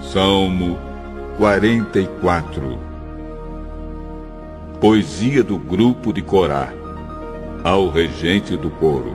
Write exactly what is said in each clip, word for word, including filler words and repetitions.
Salmo quarenta e quatro. Poesia do grupo de Corá, ao regente do coro.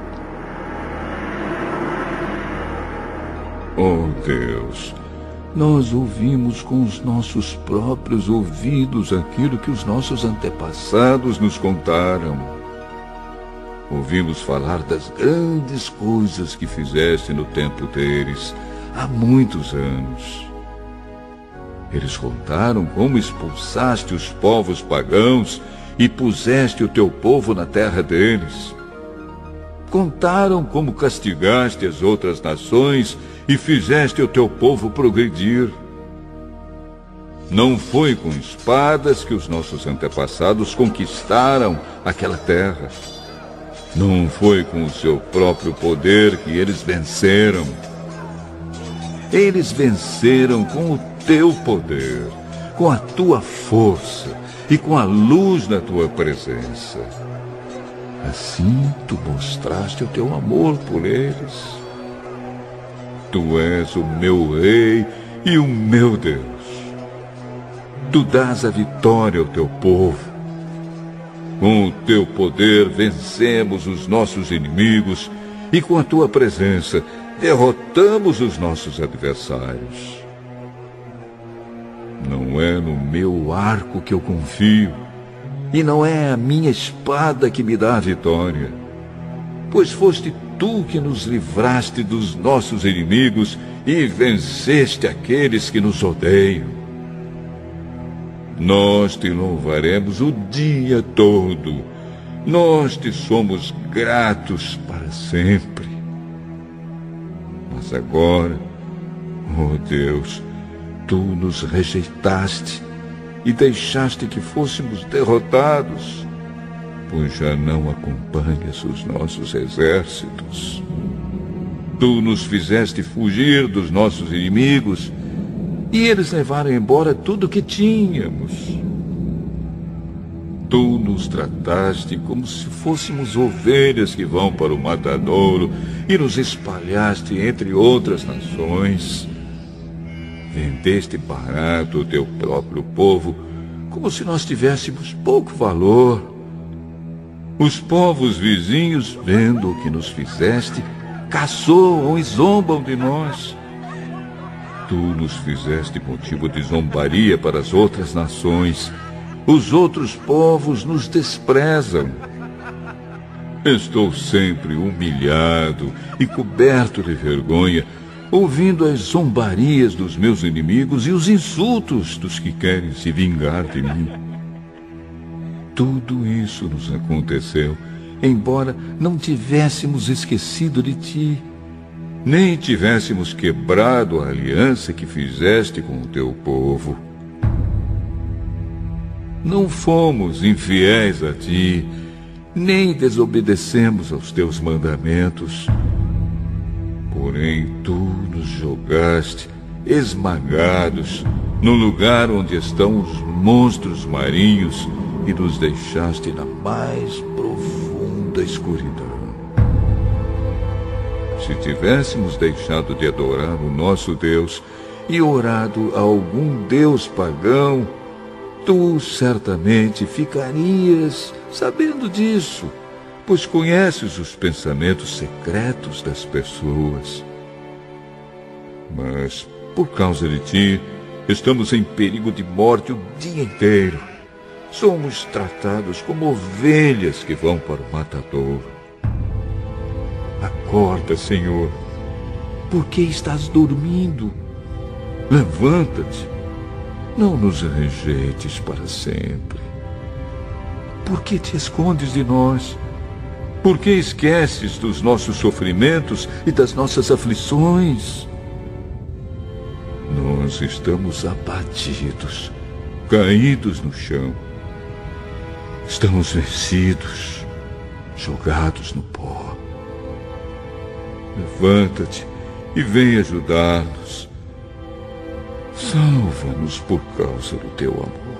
Oh Deus, nós ouvimos com os nossos próprios ouvidos aquilo que os nossos antepassados nos contaram. Ouvimos falar das grandes coisas que fizeste no tempo deles, há muitos anos. Eles contaram como expulsaste os povos pagãos e puseste o teu povo na terra deles. Contaram como castigaste as outras nações e fizeste o teu povo progredir. Não foi com espadas que os nossos antepassados conquistaram aquela terra. Não foi com o seu próprio poder que eles venceram. Eles venceram com o teu poder, com a tua força e com a luz da tua presença. Assim tu mostraste o teu amor por eles. Tu és o meu rei e o meu Deus. Tu dás a vitória ao teu povo. Com o teu poder vencemos os nossos inimigos e com a tua presença derrotamos os nossos adversários. Não é no meu arco que eu confio, e não é a minha espada que me dá a vitória, pois foste tu que nos livraste dos nossos inimigos e venceste aqueles que nos odeiam. Nós te louvaremos o dia todo, nós te somos gratos para sempre. Mas agora, oh Deus, tu nos rejeitaste e deixaste que fôssemos derrotados, pois já não acompanhas os nossos exércitos. Tu nos fizeste fugir dos nossos inimigos e eles levaram embora tudo o que tínhamos. Tu nos trataste como se fôssemos ovelhas que vão para o matadouro e nos espalhaste entre outras nações. Vendeste barato o teu próprio povo, como se nós tivéssemos pouco valor. Os povos vizinhos, vendo o que nos fizeste, caçoam e zombam de nós. Tu nos fizeste motivo de zombaria para as outras nações. Os outros povos nos desprezam. Estou sempre humilhado e coberto de vergonha, ouvindo as zombarias dos meus inimigos e os insultos dos que querem se vingar de mim. Tudo isso nos aconteceu, embora não tivéssemos esquecido de ti, nem tivéssemos quebrado a aliança que fizeste com o teu povo. Não fomos infiéis a ti, nem desobedecemos aos teus mandamentos. Porém, tu nos jogaste, esmagados, no lugar onde estão os monstros marinhos e nos deixaste na mais profunda escuridão. Se tivéssemos deixado de adorar o nosso Deus e orado a algum deus pagão, tu certamente ficarias sabendo disso, pois conheces os pensamentos secretos das pessoas. Mas, por causa de ti, estamos em perigo de morte o dia inteiro. Somos tratados como ovelhas que vão para o matadouro. Acorda, Senhor. Por que estás dormindo? Levanta-te. Não nos rejeites para sempre. Por que te escondes de nós? Por que esqueces dos nossos sofrimentos e das nossas aflições? Nós estamos abatidos, caídos no chão. Estamos vencidos, jogados no pó. Levanta-te e vem ajudar-nos. Salva-nos por causa do teu amor.